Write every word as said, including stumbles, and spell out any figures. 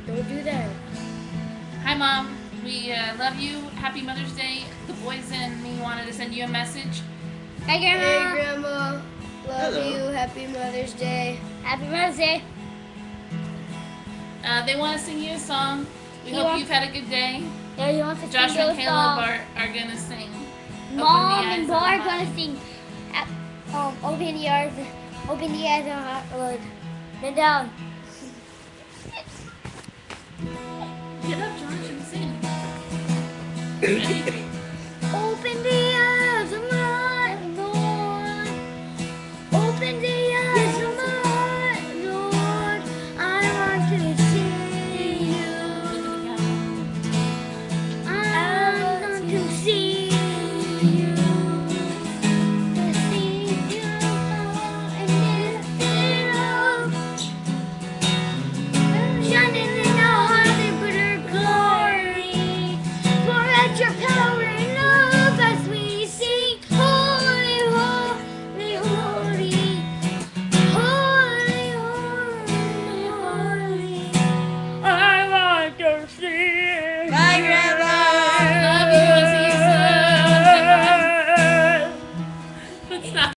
Don't do that. Hi, Mom. We uh, love you. Happy Mother's Day. The boys and me wanted to send you a message. Hi, Grandma. Hey, Grandma. Love Hello. you. Happy Mother's Day. Happy Mother's Day. Uh, they want to sing you a song. We He hope wants- you've had a good day. Yeah, he wants to Josh sing and those Caleb songs. are, are going to sing. Mom Open the and Eyes Bo of the are Heart. gonna sing. At, um, open the eyes, open the eyes of the heart, Lord. Bend down. Get up, Josh, and sing. Ready?